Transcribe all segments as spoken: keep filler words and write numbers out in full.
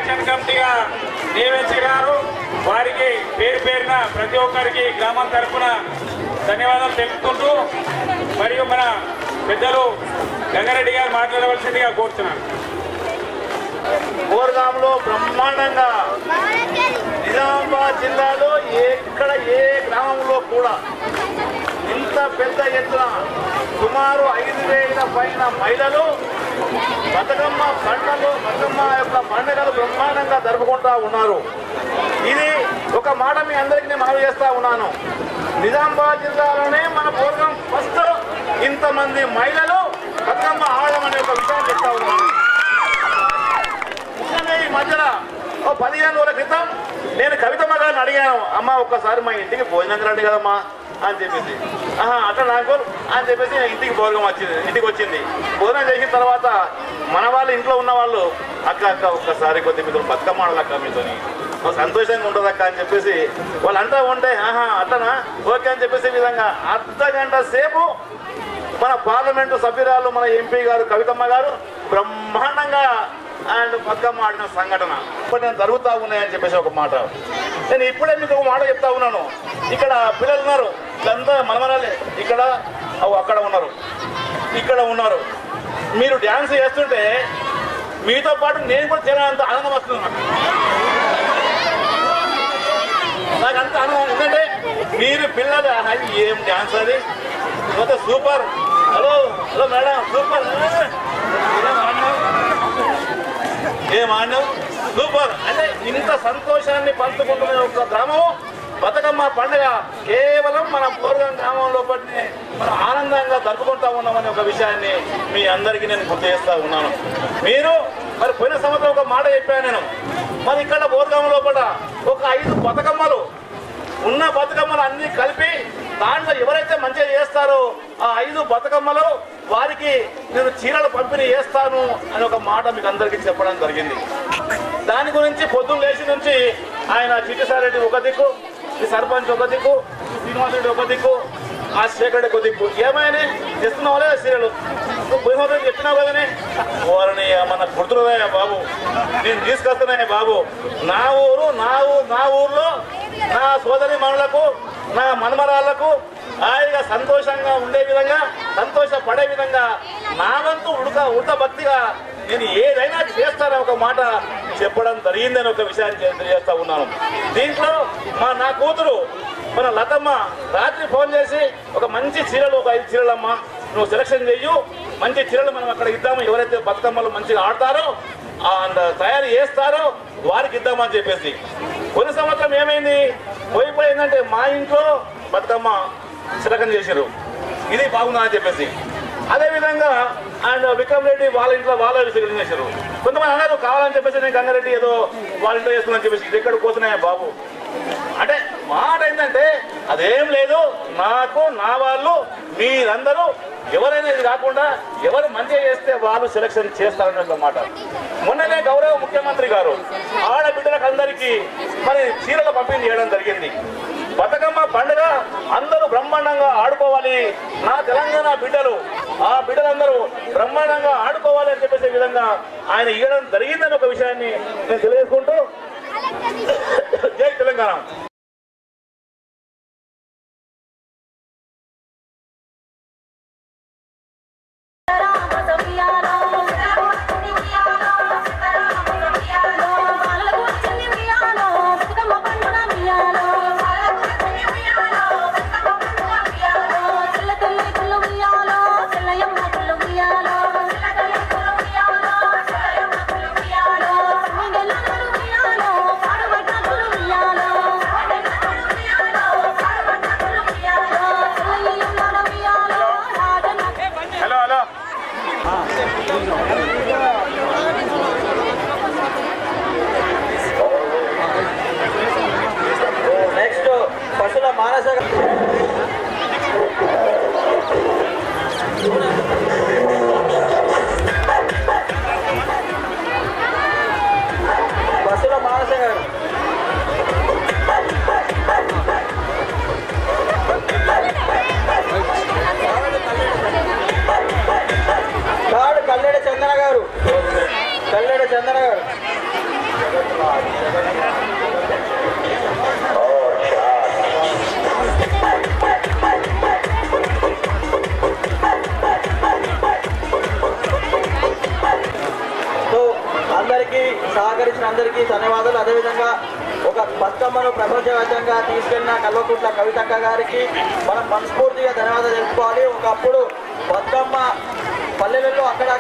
Action కమిటీగా నియమించారు. వారికి పేరు పేరున ప్రతి ఒక్కరికి గ్రామం తరఫున ధన్యవాదాలు తెలుపుకుంటూ మరియు మన పెద్దలు గంగారెడ్డి గారు మాట్లాడవలసిందిగా కోరుతున్నాను. కోరగాంలో బ్రహ్మాండంగా నిజామాబాద్ జిల్లాలో ఎక్కడ ఏ గ్రామంలో కూడా ఇంత పెద్ద ఎత్తున సుమారు ఐదు వేల పైన మహిళలు బతుకమ్మ పండుగలు బతుకమ్మ యొక్క పండుగలు బ్రహ్మాండంగా జరుపుకుంటా ఉన్నారు. ఇది ఒక మాట మీ అందరికీ నేను మనవి చేస్తా ఉన్నాను. నిజామాబాద్ జిల్లాలోనే మన పూర్వం ఫస్ట్ ఇంతమంది మహిళలు బతుకమ్మ ఆడడం అనే ఒక విషయాన్ని చెప్తా ఉన్నాను. ఈ మధ్యన ఓ పదిహేను రోజుల క్రితం నేను కవితమ్మ గారిని అడిగాను, అమ్మ ఒక్కసారి మా ఇంటికి భోజనం రండి కదమ్మా అని చెప్పేసి. ఆహా అట్లా నాకు అని చెప్పేసి ఇంటికి భోజనం వచ్చింది ఇంటికి వచ్చింది భోజనం చేసిన తర్వాత మన వాళ్ళు ఇంట్లో ఉన్న వాళ్ళు అక్క అక్క ఒక్కసారి కొద్ది మీతో బతుకమ్మ ఆడాలక్క మీతోని సంతోషంగా ఉంటుంది అక్క అని చెప్పేసి వాళ్ళు అంటా ఉంటే ఆహా అట్లనా ఓకే అని చెప్పేసి విధంగా అర్ధ గంట సేపు మన పార్లమెంటు సభ్యురాలు మన ఎంపీ గారు కవితమ్మ గారు బ్రహ్మాండంగా అండ్ బతుకమ్మ ఆడిన సంఘటన ఇప్పుడు నేను జరుగుతూ ఉన్నాయని చెప్పేసి ఒక మాట. నేను ఇప్పుడే మీకు ఒక మాట చెప్తా ఉన్నాను. ఇక్కడ పిల్లలు ఉన్నారు, ఇదంతా మనమనాలే, ఇక్కడ అక్కడ ఉన్నారు, ఇక్కడ ఉన్నారు. మీరు డ్యాన్స్ చేస్తుంటే మీతో పాటు నేను కూడా చేయాలంత ఆనందం వస్తుంది నాకు. నాకు అంత ఆనందం ఎందుకంటే మీరు పిల్లలు ఏం డ్యాన్స్ అది మొత్తం super. Hello hello madam super ఏం ఆడినావు సూపర్ అంటే ఇంత సంతోషాన్ని పంచుకుంటున్న ఒక గ్రామం బతుకమ్మ పండుగ కేవలం మన పూర్వం గ్రామంలో పట్టి మనం ఆనందంగా జరుపుకుంటా ఉన్నామనే ఒక విషయాన్ని మీ అందరికీ నేను గుర్తు చేస్తూ ఉన్నాను. మీరు మరి పోయిన సంవత్సరం ఒక మాట చెప్పాను నేను, మరి ఇక్కడ పూర్వం లోపల ఒక ఐదు బతుకమ్మలు ఉన్న బతుకమ్మలు అన్ని కలిపి దాంట్లో ఎవరైతే మంచిగా చేస్తారో ఆ ఐదు బతుకమ్మలు వారికి నేను చీరలు పంపిణీ చేస్తాను అని ఒక మాట మీకు అందరికీ చెప్పడం జరిగింది. దాని గురించి పొద్దున్న లేచి నుంచి ఆయన చిట్టిసారెడ్డి ఒక దిక్కు, ఈ సర్పంచ్ ఒక దిక్కు, శ్రీనివాసరెడ్డి ఒక దిక్కు, ఆ శేఖరెడ్డి ఒక దిక్కు. ఏమైనా తెస్తున్నావు లేదా చీరలు భూమిని చెప్పినావు కదనే వారిని మన గుర్తులున్నాయా బాబు, నేను తీసుకొస్తున్నాయా బాబు. నా ఊరు నా ఊరు నా ఊర్లో నా సోదరి మనులకు నా మనమరాళ్లకు హాయిగా సంతోషంగా ఉండే విధంగా సంతోషపడే విధంగా నా వంతు ఉడక ఉడత భక్తిగా నేను ఏదైనా చేస్తానని ఒక మాట చెప్పడం జరిగిందని ఒక విషయాన్ని తెలియజేస్తా ఉన్నాను. దీంట్లో మా నా కూతురు మన లతమ్మ రాత్రి ఫోన్ చేసి ఒక మంచి చీరలు ఒక ఐదు చీరలమ్మ నువ్వు సెలక్షన్ చెయ్యు, మంచి చీరలు మనం అక్కడ ఇద్దాము, ఎవరైతే బతుకమ్మలు మంచిగా ఆడతారో అండ్ తయారు చేస్తారో వారికి ఇద్దామని చెప్పేసి. కొన్ని సంవత్సరం ఏమైంది పోయిపోయిందంటే మా ఇంట్లో బతుకమ్మ సెలక్షన్ చేశారు, ఇది బాగుందా అని చెప్పేసి. అదేవిధంగా అండ్ విక్రమ్ రెడ్డి వాళ్ళ ఇంట్లో వాళ్ళ సెలక్షన్ చేశారు. కొంతమంది అన్నారు కావాలని చెప్పేసి నేను గంగారెడ్డి ఏదో వాళ్ళ ఇంట్లో చేస్తున్నాను చెప్పేసి. ఇది ఎక్కడ కోతున్నాయా బాబు అంటే మాట ఏంటంటే అదేం లేదు, నాకు నా వాళ్ళు మీరందరూ ఎవరైనా ఇది కాకుండా ఎవరు మంచిగా చేస్తే వాళ్ళు సెలక్షన్ చేస్తారనే ఒక మాట. మొన్ననే గౌరవ ముఖ్యమంత్రి గారు ఆడబిడ్డలకు అందరికీ మరి చీరలు పంపిణీ చేయడం జరిగింది. బతుకమ్మ పండుగ అందరూ బ్రహ్మాండంగా ఆడుకోవాలి, నా తెలంగాణ బిడ్డలు ఆ బిడ్డలందరూ బ్రహ్మాండంగా ఆడుకోవాలి అని చెప్పేసే విధంగా ఆయన ఇవ్వడం జరిగిందని ఒక విషయాన్ని నేను తెలియజేసుకుంటూ జై తెలంగాణ. నెక్స్ట్ పశుల మానస పశుల మానస గారు కాడు కల్లెడ చందన గారు కల్లెడ చందన గారు అందరికీ సహకరించిన అందరికీ ధన్యవాదాలు. అదేవిధంగా ఒక బతుకమ్మను ప్రపంచవ్యాప్తంగా తీసుకెళ్లిన కల్వకుంట్ల కవితక్క గారికి మనం మనస్ఫూర్తిగా ధన్యవాదాలు తెలుసుకోవాలి. ఒకప్పుడు బతుకమ్మ పల్లెలలో అక్కడ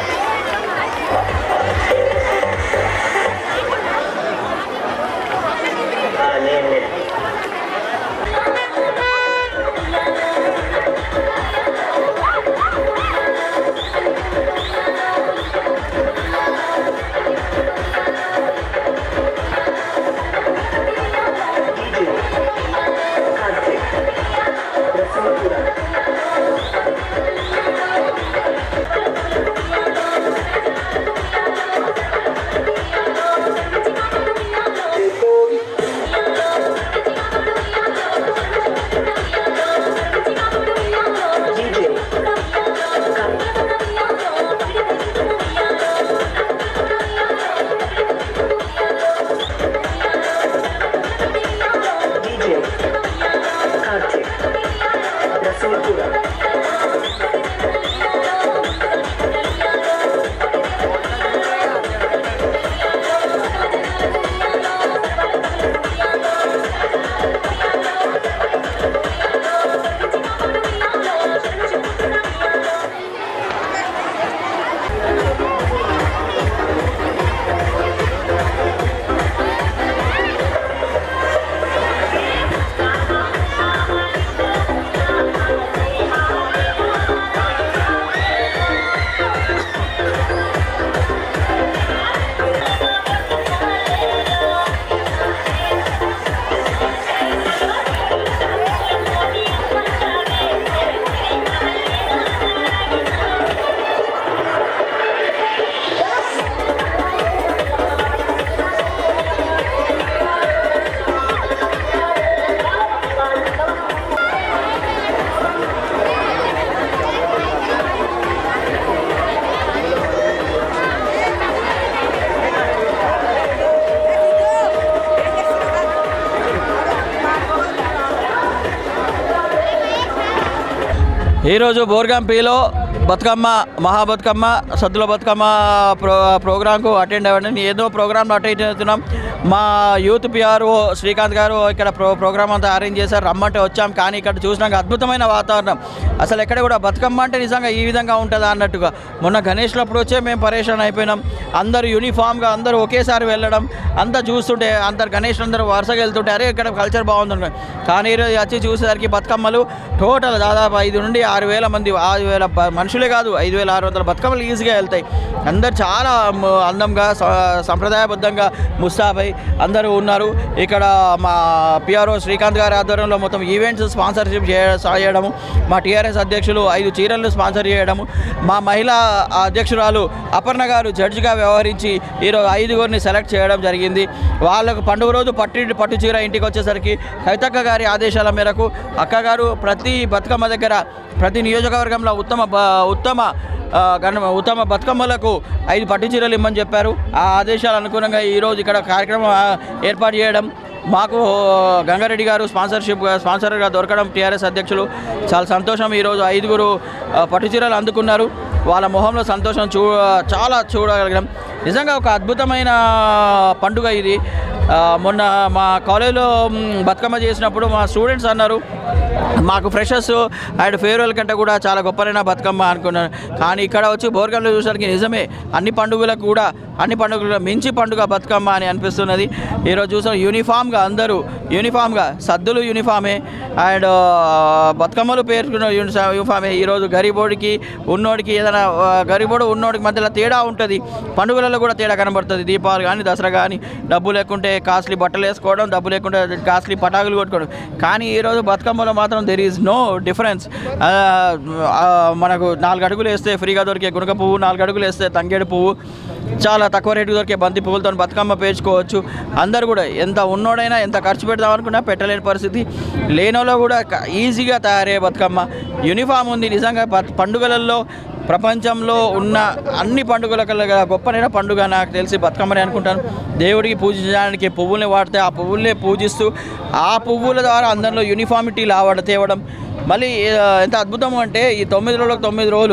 ఈరోజు బోర్గంపీలో బతుకమ్మ మహాబతుకమ్మ సద్దుల బతుకమ్మ ప్రో ప్రోగ్రాంకు అటెండ్ అవ్వండి. ఏదో ప్రోగ్రాంలో అటెండ్ అవుతున్నాం. మా యూత్ పిఆర్ఓ శ్రీకాంత్ గారు ఇక్కడ ప్రో ప్రోగ్రామ్ అంతా అరేంజ్ చేశారు. రమ్మంటే వచ్చాం. కానీ ఇక్కడ చూసినాక అద్భుతమైన వాతావరణం. అసలు ఎక్కడ కూడా బతుకమ్మ అంటే నిజంగా ఈ విధంగా ఉంటుందా అన్నట్టుగా. మొన్న గణేష్లప్పుడు వచ్చే మేము పరేషాన్ అయిపోయినాం. అందరూ యూనిఫామ్గా అందరూ ఒకేసారి వెళ్ళడం అంతా చూస్తుంటే అందరు గణేష్ అందరూ వరుసగా వెళ్తుంటే అరే ఇక్కడ కల్చర్ బాగుంది. కానీ ఈరోజు వచ్చి చూసేసరికి బతుకమ్మలు టోటల్ దాదాపు ఐదు నుండి ఆరు వేల మంది ఆరు వేల మనుషులే కాదు ఐదు వేల ఆరు వందల బతుకమ్మలు ఈజీగా వెళ్తాయి. అందరు చాలా అందంగా సంప్రదాయబద్ధంగా ముస్తాబై అందరూ ఉన్నారు. ఇక్కడ మా పిఆర్ఓ శ్రీకాంత్ గారి ఆధ్వర్యంలో మొత్తం ఈవెంట్స్ స్పాన్సర్షిప్ చేయడము, మా టీఆర్ఎస్ అధ్యక్షులు ఐదు చీరలను స్పాన్సర్ చేయడము, మా మహిళా అధ్యక్షురాలు అపర్ణ గారు జడ్జిగా వ్యవహరించి ఈరోజు ఐదుగురిని సెలెక్ట్ చేయడం జరిగింది. వాళ్ళకు పండుగ రోజు పట్టు పట్టు చీర ఇంటికి వచ్చేసరికి కవితక్క గారి ఆదేశాల మేరకు అక్కగారు ప్రతి బతుకమ్మ దగ్గర ప్రతి నియోజకవర్గంలో ఉత్తమ ఉత్తమ గణ ఉత్తమ బతుకమ్మలకు ఐదు పట్టు చీరలు ఇమ్మని చెప్పారు. ఆ ఆదేశాల అనుగుణంగా ఈరోజు ఇక్కడ కార్యక్రమం ఏర్పాటు చేయడం మాకు గంగారెడ్డి గారు స్పాన్సర్షిప్ స్పాన్సర్గా దొరకడం టీఆర్ఎస్ అధ్యక్షులు చాలా సంతోషం. ఈరోజు ఐదుగురు పట్టు చీరలు అందుకున్నారు. వాళ్ళ మొహంలో సంతోషం చూ చాలా చూడగలిగాం. నిజంగా ఒక అద్భుతమైన పండుగ ఇది. మొన్న మా కాలేజీలో బతుకమ్మ చేసినప్పుడు మా స్టూడెంట్స్ అన్నారు మాకు ఫ్రెషర్స్ అండ్ ఫేర్వెల్ కంటే కూడా చాలా గొప్పనైనా బతుకమ్మ అనుకున్నాను. కానీ ఇక్కడ వచ్చి బోర్గంలో చూసడానికి నిజమే అన్ని పండుగలకు కూడా అన్ని పండుగలకు మించి పండుగ బతుకమ్మ అని అనిపిస్తున్నది. ఈరోజు చూసాం యూనిఫామ్గా అందరూ యూనిఫామ్గా సద్దులు యూనిఫామే అండ్ బతుకమ్మలు పేర్కొన్న యూనిఫామే. ఈరోజు గరీబోడికి ఉన్నోడికి ఏదైనా గరీబోడు ఉన్నోడికి మధ్యలో తేడా ఉంటుంది. పండుగలలో కూడా తేడా కనబడుతుంది. దీపావళి కానీ దసరా కానీ డబ్బు లేకుంటే కాస్ట్లీ బట్టలు వేసుకోవడం, డబ్బు లేకుంటే కాస్ట్లీ పటాకులు కొట్టుకోవడం. కానీ ఈరోజు బతుకమ్మలో మాత్రం దెర్ ఈజ్ నో డిఫరెన్స్. మనకు నాలుగు అడుగులు వేస్తే ఫ్రీగా దొరికే గునుక పువ్వు, నాలుగు అడుగులు వేస్తే తంగేడు పువ్వు, చాలా తక్కువ రేటుకు దొరికే బంతి పువ్వులతో బతుకమ్మ పేర్చుకోవచ్చు. అందరూ కూడా ఎంత ఉన్నోడైనా ఎంత ఖర్చు పెడదాం అనుకున్నా పెట్టలేని పరిస్థితి. లేనోలో కూడా ఈజీగా తయారయ్యే బతుకమ్మ. యూనిఫామ్ ఉంది. నిజంగా పండుగలలో ప్రపంచంలో ఉన్న అన్ని పండుగల కల్లా గొప్పనైన పండుగ నాకు తెలిసి బతుకమ్మని అనుకుంటాను. దేవుడికి పూజించడానికి పువ్వుల్ని వాడితే ఆ పువ్వుల్నే పూజిస్తూ ఆ పువ్వుల ద్వారా అందరిలో యూనిఫామిటీ లావడ తేవడం మళ్ళీ ఎంత అద్భుతం అంటే ఈ తొమ్మిది రోజులకు తొమ్మిది రోజులు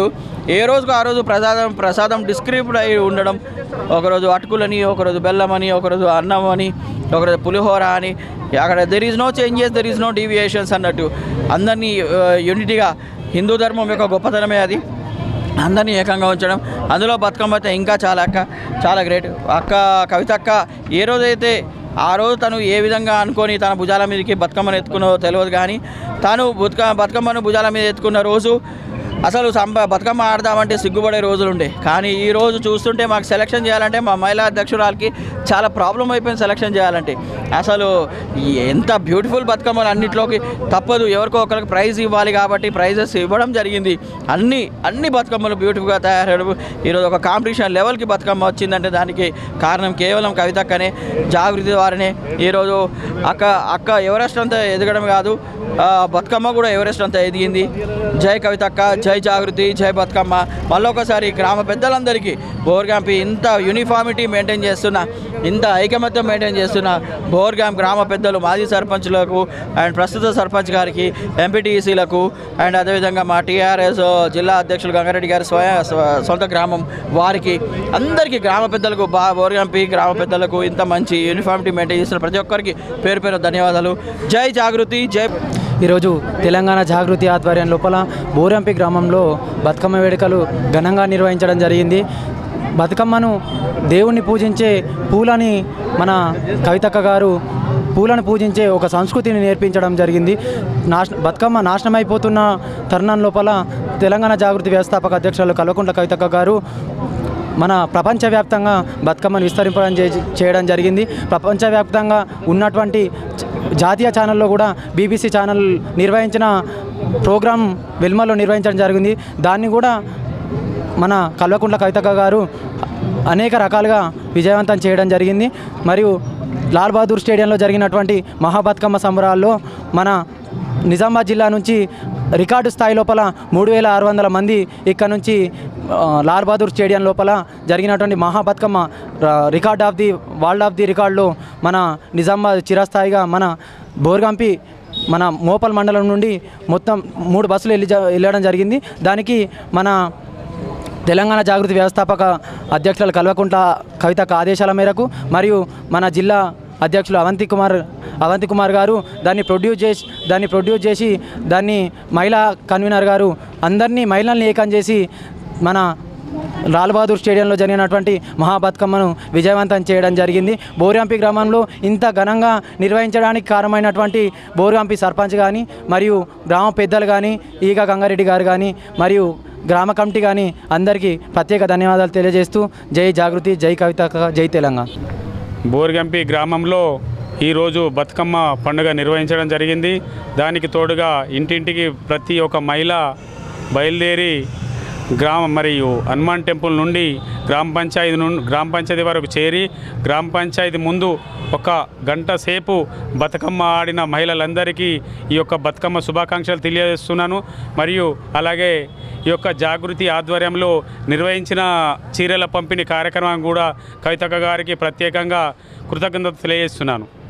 ఏ రోజుకు ఆ రోజు ప్రసాదం ప్రసాదం డిస్క్రిప్ట్ అయి ఉండడం, ఒకరోజు అటుకులని, ఒకరోజు బెల్లం అని, ఒకరోజు అన్నం అని, ఒకరోజు పులిహోర అని, అక్కడ there is no changes, there is no deviations అన్నట్టు అందరినీ యూనిటీగా, హిందూ ధర్మం యొక్క గొప్పతనమే అది, అందరినీ ఏకంగా ఉంచడం. అందులో బతుకమ్మ అయితే ఇంకా చాలా అక్క చాలా గ్రేట్. అక్క కవితక్క ఏ రోజైతే ఆ రోజు తను ఏ విధంగా అనుకొని తన భుజాల మీదకి బతుకమ్మను ఎత్తుకున్నో తెలియదు, కానీ తను బతుక బతుకమ్మను భుజాల మీద ఎత్తుకున్న రోజు అసలు సంబ బతుకమ్మ ఆడదామంటే సిగ్గుపడే రోజులుండే. కానీ ఈ రోజు చూస్తుంటే మాకు సెలక్షన్ చేయాలంటే మా మహిళా అధ్యక్షురాలకి చాలా ప్రాబ్లం అయిపోయింది సెలక్షన్ చేయాలంటే. అసలు ఎంత బ్యూటిఫుల్ బతుకమ్మలు అన్నింటిలోకి తప్పదు, ఎవరికో ఒకరికి ప్రైజ్ ఇవ్వాలి కాబట్టి ప్రైజెస్ ఇవ్వడం జరిగింది. అన్ని అన్ని బతుకమ్మలు బ్యూటిఫుల్గా తయారయ్యడం. ఈరోజు ఒక కాంపిటీషన్ లెవెల్కి బతుకమ్మ వచ్చిందంటే దానికి కారణం కేవలం కవితక్కనే, జాగృతి ద్వారానే. ఈరోజు అక్క అక్క ఎవరెస్ట్ అంతా ఎదగడం కాదు, బతుకమ్మ కూడా ఎవరెస్ట్ అంతా ఎదిగింది. జై కవితక్క, జై జాగృతి, జై బతుకమ్మ. మళ్ళొకసారి గ్రామ పెద్దలందరికీ బోర్గాంపి ఇంత యూనిఫామిటీ మెయింటైన్ చేస్తున్న, ఇంత ఐకమత్యం మెయింటైన్ చేస్తున్న బోర్గాం గ్రామ పెద్దలు, మాజీ సర్పంచ్లకు అండ్ ప్రస్తుత సర్పంచ్ గారికి, ఎంపీటీసీలకు అండ్ అదేవిధంగా మా టీఆర్ఎస్ జిల్లా అధ్యక్షులు గంగారెడ్డి గారి స్వయ సొంత గ్రామం వారికి అందరికీ, గ్రామ పెద్దలకు, బా బోర్గాంపి గ్రామ పెద్దలకు, ఇంత మంచి యూనిఫామిటీ మెయింటైన్ చేస్తున్న ప్రతి ఒక్కరికి పేరు పేరు ధన్యవాదాలు. జై జాగృతి, జై. ఈరోజు తెలంగాణ జాగృతి ఆధ్వర్యం లోపల బోరంపి గ్రామంలో బతుకమ్మ వేడుకలు ఘనంగా నిర్వహించడం జరిగింది. బతుకమ్మను దేవుణ్ణి పూజించే పూలని మన కవితక్క గారు పూలను పూజించే ఒక సంస్కృతిని నేర్పించడం జరిగింది. నాశ బతుకమ్మ నాశనమైపోతున్న తరుణం లోపల తెలంగాణ జాగృతి వ్యవస్థాపక అధ్యక్షులు కల్వకుంట్ల కవితక్క గారు మన ప్రపంచవ్యాప్తంగా బతుకమ్మను విస్తరింపడం చేయడం జరిగింది. ప్రపంచవ్యాప్తంగా ఉన్నటువంటి జాతీయ ఛానల్లో కూడా బీబీసీ ఛానల్ నిర్వహించిన ప్రోగ్రాం వెల్మలో నిర్వహించడం జరిగింది. దాన్ని కూడా మన కల్వకుంట్ల కవితక్క గారు అనేక రకాలుగా విజయవంతం చేయడం జరిగింది. మరియు లాల్ బహదూర్ స్టేడియంలో జరిగినటువంటి మహాబతుకమ్మ సంబరాల్లో మన నిజామాబాద్ జిల్లా నుంచి రికార్డు స్థాయి లోపల మూడు వేల ఆరు వందల మంది ఇక్కడ నుంచి లాల్ బహదూర్ స్టేడియం లోపల జరిగినటువంటి Mahabathukamma record of the world of the రికార్డులో మన నిజామాబాద్ చిరస్థాయిగా మన బోర్గాంపి మన మోపల్ మండలం నుండి మొత్తం మూడు బస్సులు వెళ్ళి వెళ్ళడం జరిగింది. దానికి మన తెలంగాణ జాగృతి వ్యవస్థాపక అధ్యక్షులు కల్వకుంట్ల కవితక్క ఆదేశాల మేరకు మరియు మన జిల్లా అధ్యక్షులు అవంతి కుమార్ అవంతి కుమార్ గారు దాన్ని ప్రొడ్యూస్ చేసి దాన్ని ప్రొడ్యూస్ చేసి దాన్ని మహిళా కన్వీనర్ గారు అందరినీ మహిళల్ని ఏకం చేసి మన లాల్ బహదూర్ స్టేడియంలో జరిగినటువంటి మహాబతుకమ్మను విజయవంతం చేయడం జరిగింది. బోర్గాంపి గ్రామంలో ఇంత ఘనంగా నిర్వహించడానికి కారణమైనటువంటి బోర్గాంపి సర్పంచ్ కానీ మరియు గ్రామ పెద్దలు కానీ ఈగ గంగారెడ్డి గారు కానీ మరియు గ్రామ కమిటీ కానీ అందరికీ ప్రత్యేక ధన్యవాదాలు తెలియజేస్తూ జై జాగృతి, జై కవితక్క, జై తెలంగాణ. బోర్గంపి గ్రామంలో ఈరోజు బతుకమ్మ పండుగ నిర్వహించడం జరిగింది. దానికి తోడుగా ఇంటింటికి ప్రతి ఒక్క మహిళ బయలుదేరి గ్రామం మరియు హనుమాన్ టెంపుల్ నుండి గ్రామ పంచాయతీ నుండి గ్రామ పంచాయతీ వరకు చేరి గ్రామ పంచాయతీ ముందు ఒక గంట సేపు బతుకమ్మ ఆడిన మహిళలందరికీ ఈ యొక్క బతుకమ్మ శుభాకాంక్షలు తెలియజేస్తున్నాను. మరియు అలాగే ఈ యొక్క జాగృతి ఆధ్వర్యంలో నిర్వహించిన చీరల పంపిణీ కార్యక్రమం కూడా కవితక్క గారికి ప్రత్యేకంగా కృతజ్ఞతలు తెలియజేస్తున్నాను.